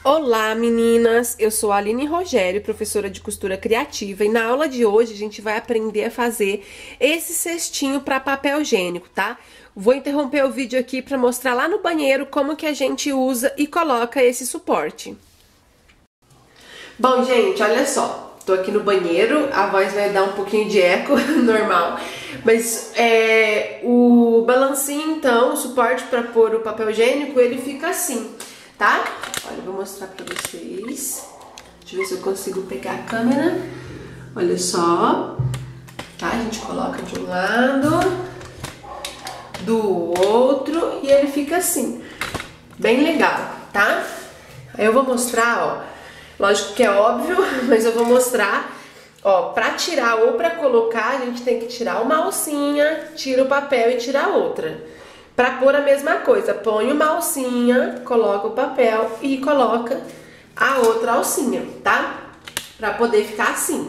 Olá meninas, eu sou a Aline Rogério, professora de costura criativa, e na aula de hoje a gente vai aprender a fazer esse cestinho para papel higiênico, tá? Vou interromper o vídeo aqui para mostrar lá no banheiro como que a gente usa e coloca esse suporte. Bom, gente, olha só, tô aqui no banheiro, a voz vai dar um pouquinho de eco, normal, mas o balancinho então, o suporte para pôr o papel higiênico, ele fica assim, tá? Olha, eu vou mostrar pra vocês. Deixa eu ver se eu consigo pegar a câmera. Olha só. Tá? A gente coloca de um lado, do outro, e ele fica assim. Bem legal, tá? Aí eu vou mostrar, ó. Lógico que é óbvio, mas eu vou mostrar. Ó, pra tirar ou pra colocar, a gente tem que tirar uma alcinha, tira o papel e tira a outra. Para pôr a mesma coisa, põe uma alcinha, coloca o papel e coloca a outra alcinha, tá? Para poder ficar assim.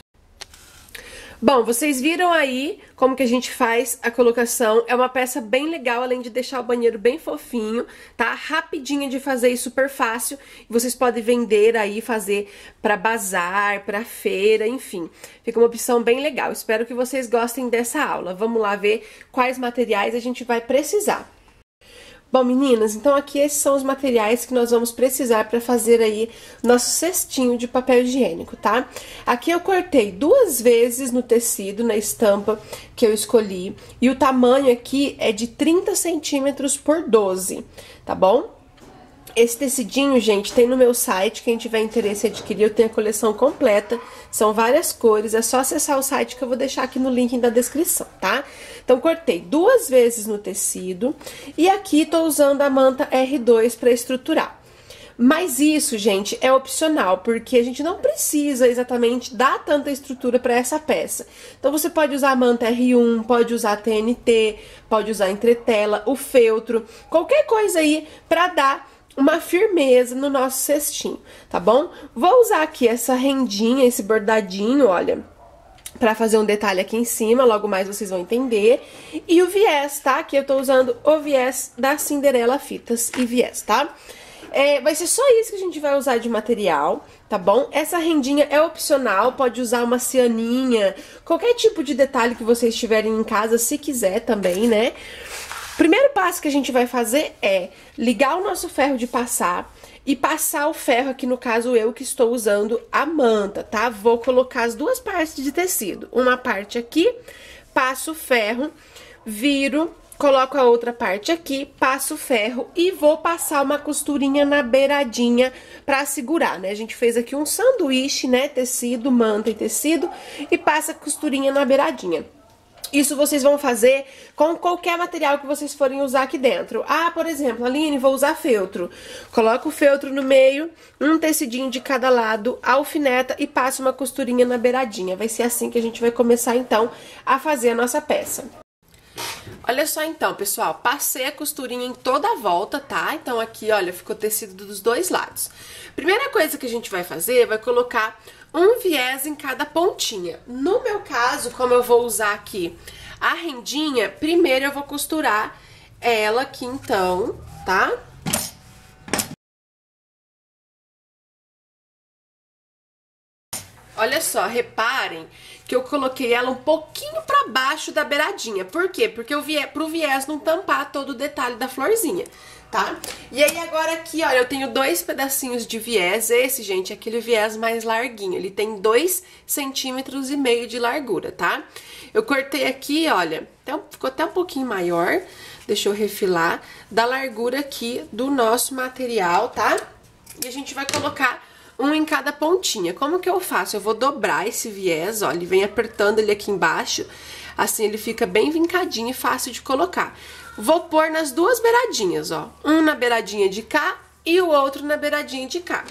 Bom, vocês viram aí como que a gente faz a colocação. É uma peça bem legal, além de deixar o banheiro bem fofinho, tá? Rapidinha de fazer e super fácil. Vocês podem vender aí, fazer para bazar, para feira, enfim. Fica uma opção bem legal. Espero que vocês gostem dessa aula. Vamos lá ver quais materiais a gente vai precisar. Bom, meninas, então aqui esses são os materiais que nós vamos precisar para fazer aí nosso cestinho de papel higiênico, tá? Aqui eu cortei 2 vezes no tecido, na estampa que eu escolhi, e o tamanho aqui é de 30 centímetros por 12, tá bom? Esse tecidinho, gente, tem no meu site, quem tiver interesse em adquirir, eu tenho a coleção completa, são várias cores, é só acessar o site que eu vou deixar aqui no link da descrição, tá? Então, cortei 2 vezes no tecido e aqui tô usando a manta R2 para estruturar. Mas isso, gente, é opcional, porque a gente não precisa exatamente dar tanta estrutura para essa peça. Então, você pode usar a manta R1, pode usar a TNT, pode usar a entretela, o feltro, qualquer coisa aí para dar uma firmeza no nosso cestinho, tá bom? Vou usar aqui essa rendinha, esse bordadinho, olha, pra fazer um detalhe aqui em cima, logo mais vocês vão entender. E o viés, tá? Aqui eu tô usando o viés da Cinderela Fitas e Viés, tá? Vai ser só isso que a gente vai usar de material, tá bom? Essa rendinha é opcional, pode usar uma cianinha, qualquer tipo de detalhe que vocês tiverem em casa, se quiser também, né? Primeiro passo que a gente vai fazer é ligar o nosso ferro de passar e passar o ferro, aqui no caso eu que estou usando a manta, tá? Vou colocar as 2 partes de tecido, uma parte aqui, passo o ferro, viro, coloco a outra parte aqui, passo o ferro e vou passar uma costurinha na beiradinha pra segurar, né? A gente fez aqui um sanduíche, né? Tecido, manta e tecido, e passa a costurinha na beiradinha. Isso vocês vão fazer com qualquer material que vocês forem usar aqui dentro. Ah, por exemplo, Aline, vou usar feltro. Coloca o feltro no meio, um tecidinho de cada lado, alfineta e passa uma costurinha na beiradinha. Vai ser assim que a gente vai começar, então, a fazer a nossa peça. Olha só então, pessoal, passei a costurinha em toda a volta, tá? Então aqui, olha, ficou tecido dos 2 lados. Primeira coisa que a gente vai fazer, vai colocar um viés em cada pontinha. No meu caso, como eu vou usar aqui a rendinha, primeiro eu vou costurar ela aqui então, tá? Olha só, reparem que eu coloquei ela um pouquinho pra baixo da beiradinha. Por quê? Porque pro viés não tampar todo o detalhe da florzinha, tá? E aí agora aqui, olha, eu tenho 2 pedacinhos de viés. Esse, gente, é aquele viés mais larguinho. Ele tem 2,5 centímetros de largura, tá? Eu cortei aqui, olha, ficou até um pouquinho maior. Deixa eu refilar. Da largura aqui do nosso material, tá? E a gente vai colocar um em cada pontinha. Como que eu faço? Eu vou dobrar esse viés, ó, ele vem apertando ele aqui embaixo, assim ele fica bem vincadinho e fácil de colocar. Vou pôr nas 2 beiradinhas, ó, um na beiradinha de cá e o outro na beiradinha de cá.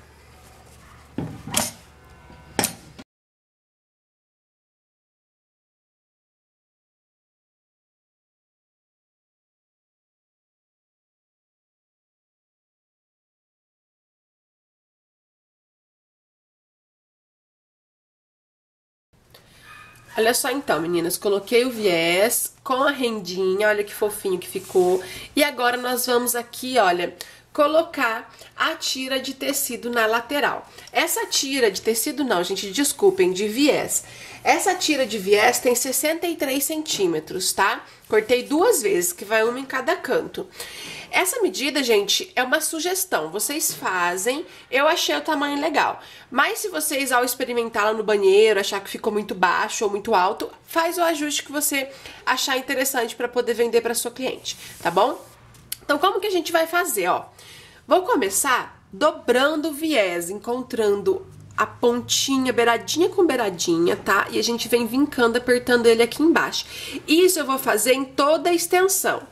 Olha só então, meninas, coloquei o viés com a rendinha, olha que fofinho que ficou. E agora nós vamos aqui, olha, colocar a tira de tecido na lateral. Essa tira de tecido não, gente, desculpem, de viés. Essa tira de viés tem 63 centímetros, tá? Cortei 2 vezes, que vai uma em cada canto. Essa medida, gente, é uma sugestão. Vocês fazem, eu achei o tamanho legal. Mas se vocês, ao experimentá-la no banheiro, achar que ficou muito baixo ou muito alto, faz o ajuste que você achar interessante para poder vender para sua cliente, tá bom? Então, como que a gente vai fazer, ó? Vou começar dobrando o viés, encontrando a pontinha, beiradinha com beiradinha, tá? E a gente vem vincando, apertando ele aqui embaixo. Isso eu vou fazer em toda a extensão.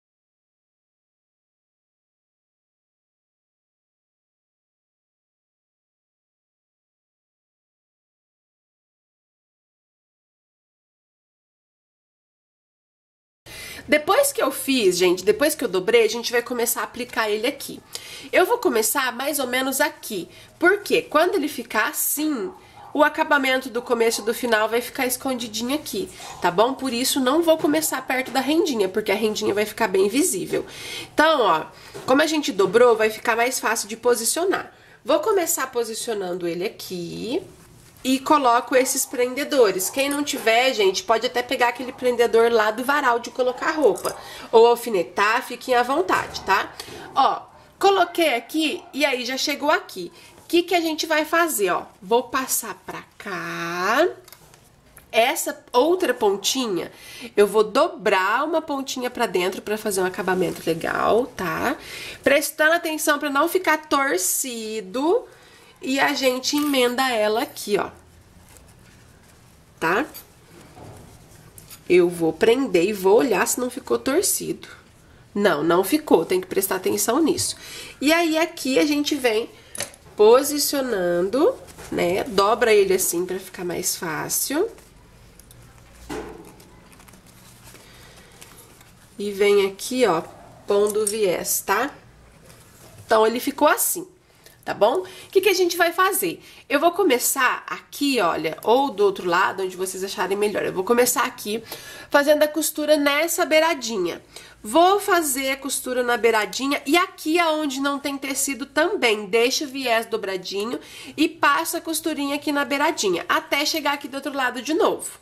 Depois que eu fiz, gente, depois que eu dobrei, a gente vai começar a aplicar ele aqui. Eu vou começar mais ou menos aqui, porque quando ele ficar assim, o acabamento do começo e do final vai ficar escondidinho aqui, tá bom? Por isso, não vou começar perto da rendinha, porque a rendinha vai ficar bem visível. Então, ó, como a gente dobrou, vai ficar mais fácil de posicionar. Vou começar posicionando ele aqui e coloco esses prendedores. Quem não tiver, gente, pode até pegar aquele prendedor lá do varal de colocar roupa. Ou alfinetar, fiquem à vontade, tá? Ó, coloquei aqui e aí já chegou aqui. O que que a gente vai fazer, ó? Vou passar pra cá. Essa outra pontinha, eu vou dobrar uma pontinha pra dentro pra fazer um acabamento legal, tá? Prestando atenção pra não ficar torcido. E a gente emenda ela aqui, ó. Tá? Eu vou prender e vou olhar se não ficou torcido. Não, não ficou. Tem que prestar atenção nisso. E aí, aqui a gente vem posicionando, né? Dobra ele assim pra ficar mais fácil. E vem aqui, ó, pondo o viés, tá? Então, ele ficou assim. Tá bom? O que que a gente vai fazer? Eu vou começar aqui, olha, ou do outro lado, onde vocês acharem melhor. Eu vou começar aqui, fazendo a costura nessa beiradinha. Vou fazer a costura na beiradinha e aqui aonde não tem tecido também. Deixa o viés dobradinho e passo a costurinha aqui na beiradinha, até chegar aqui do outro lado de novo.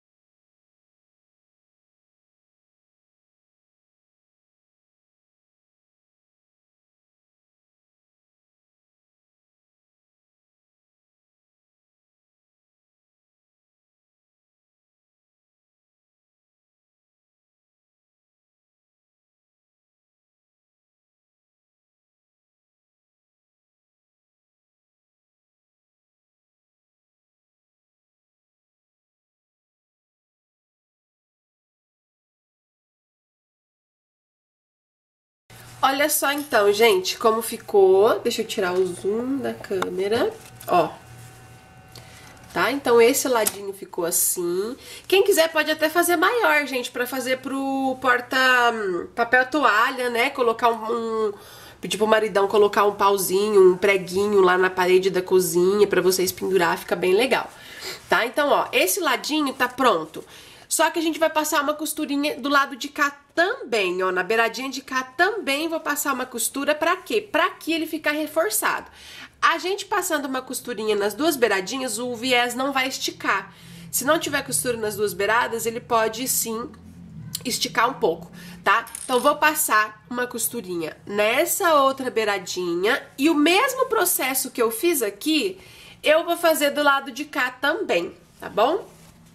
Olha só então, gente, como ficou. Deixa eu tirar o zoom da câmera, ó. Tá? Então, esse ladinho ficou assim. Quem quiser pode até fazer maior, gente, pra fazer pro papel toalha, né? Colocar pedir pro maridão colocar um pauzinho, um preguinho lá na parede da cozinha pra vocês pendurar, fica bem legal. Tá? Então, ó, esse ladinho tá pronto. Só que a gente vai passar uma costurinha do lado de cá também, ó, na beiradinha de cá também vou passar uma costura pra quê? Pra que ele ficar reforçado. A gente passando uma costurinha nas duas beiradinhas, o viés não vai esticar. Se não tiver costura nas duas beiradas, ele pode sim esticar um pouco, tá? Então, vou passar uma costurinha nessa outra beiradinha e o mesmo processo que eu fiz aqui, eu vou fazer do lado de cá também, tá bom?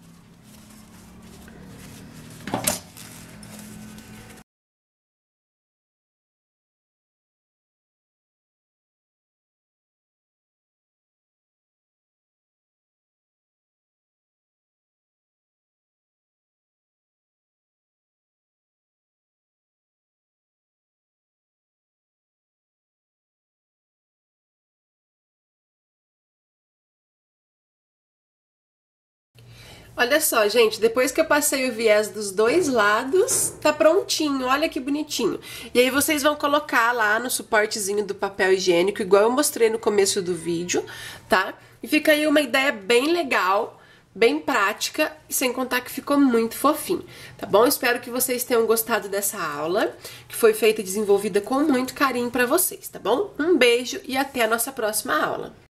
Olha só, gente, depois que eu passei o viés dos dois lados, tá prontinho, olha que bonitinho. E aí vocês vão colocar lá no suportezinho do papel higiênico, igual eu mostrei no começo do vídeo, tá? E fica aí uma ideia bem legal, bem prática e sem contar que ficou muito fofinho, tá bom? Espero que vocês tenham gostado dessa aula, que foi feita e desenvolvida com muito carinho pra vocês, tá bom? Um beijo e até a nossa próxima aula.